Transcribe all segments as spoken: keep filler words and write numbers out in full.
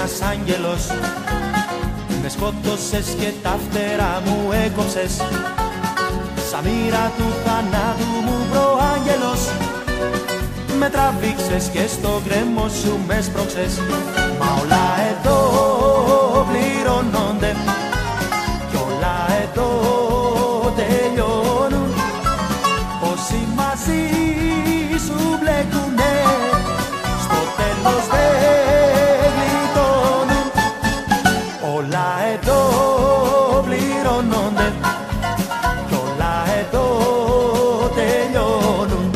ένας άγγελος. Με σκότωσες και τα φτερά μου έκοψες. Σαν μοίρα του θανάτου μου προάγγελος. Με τραβήξες και στο γκρέμο σου με σπρώξες. Μα όλα εδώ πληρώνονται κι όλα εδώ τελειώνουν. Όσοι μαζί σου μπλέκουνε στο τέλος δεν γλιτώνουν. Όλα εδώ πληρώνονται κι όλα εδώ τελειώνουν.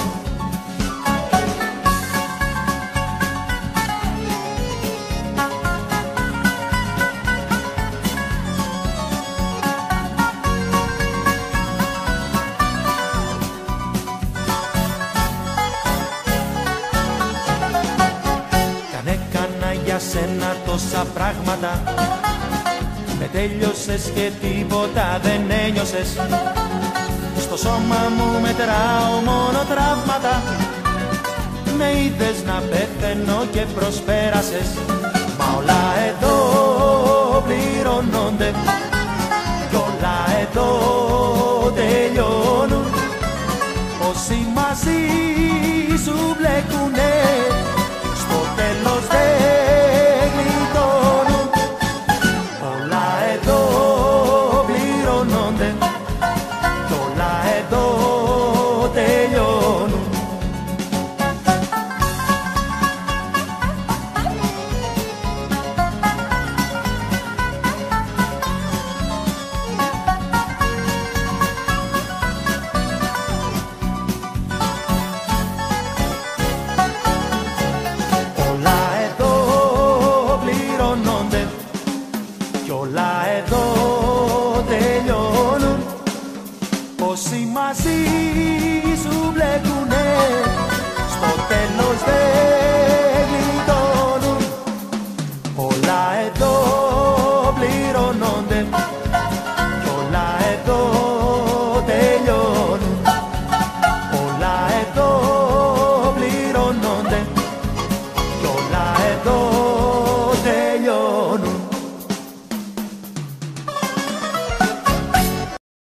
Για σένα τόσα πράγματα, με τέλειωσες και τίποτα δεν ένιωσες. Στο σώμα μου μετράω μόνο τραύματα. Με είδες να πεθαίνω και προσπέρασες. Μα όλα εδώ πληρώνονται